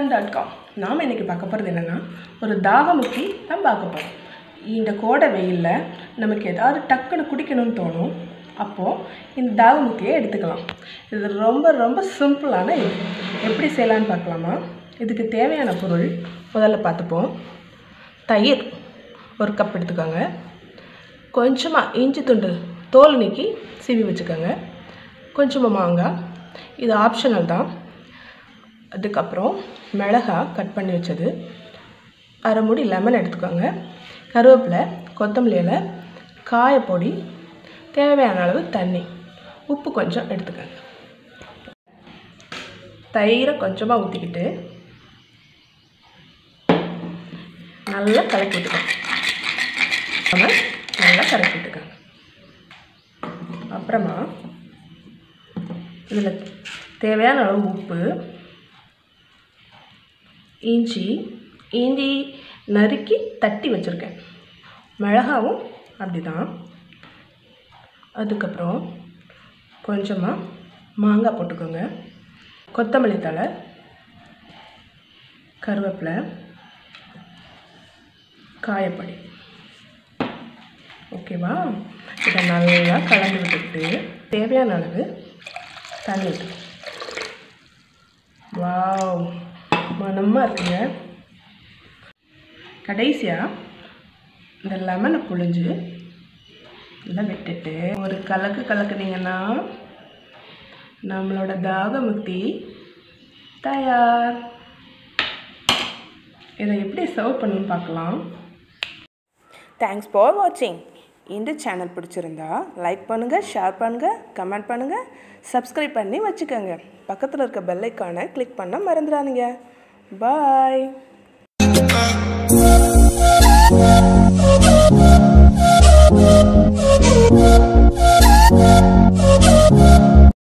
Tamilfun.com நாம் இன்னைக்கு பார்க்க போகிறது என்னன்னா ஒரு தாகமுக்தி தான் பார்க்க போறோம். இந்த கோடை வெயில்ல நமக்கு ஏதாவது டக்குன்னு குடிக்கணும்னு தோணும். அப்போ இந்த தாகமுக்தியை எடுத்துக்கலாம். இது ரொம்ப சிம்பிளான இது. எப்படி செய்யலாம்னு பார்க்கலாமா? இதுக்கு தேவையான பொருள் முதல்ல பார்த்துப்போம். தயிர் 1 கப் எடுத்துக்கோங்க. கொஞ்சமா இஞ்சி துண்டு தோல் நீக்கி சீவி வச்சுக்கோங்க. கொஞ்சமா மாங்காய், இது ஆப்ஷனல் தான். அதுக்கப்புறம் மிளகாய் கட் பண்ணி வச்சது, அரை மூடி லெமன் எடுத்துக்கோங்க. கருவேப்பிலை, கொத்தமல்லி இலை, காயப்பொடி, தேவையான அளவு தண்ணி, உப்பு கொஞ்சம் எடுத்துக்கோங்க. தயிரை கொஞ்சமாக ஊற்றிக்கிட்டு நல்லா கலக்கி விட்டுக்கோங்க. நல்லா கலக்கி விட்டுக்கோங்க. அப்புறமா இதில் தேவையான அளவு உப்பு, இஞ்சி நறுக்கி தட்டி வச்சுருக்கேன், மிளகாவும் அப்படிதான். அதுக்கப்புறம் கொஞ்சமாக மாங்காய் போட்டுக்கோங்க, கொத்தமல்லி தழை, கருவேப்பிலை, காயப்பொடி. ஓகேவா? இதை நல்லா கலந்து விட்டுட்டு தேவையான அளவு தண்ணி ஊற்று. வாவ், மனமாக இருக்குங்க. கடைசியாக இந்த லெமனை புழிஞ்சு நல்லா விட்டுட்டு ஒரு கலக்குனீங்கன்னா நம்மளோட தாகமுக்தி தயார். இதை எப்படி சர்வ் பண்ணணும்னு பார்க்கலாம். தேங்க்ஸ் ஃபார் வாட்சிங். இந்த சேனல் பிடிச்சிருந்தா லைக் பண்ணுங்கள், ஷேர் பண்ணுங்கள், கமெண்ட் பண்ணுங்கள், சப்ஸ்கிரைப் பண்ணி வச்சுக்கோங்க. பக்கத்தில் இருக்க பெல் ஐக்கானை கிளிக் பண்ண மறந்துடாதீங்க. பாய்.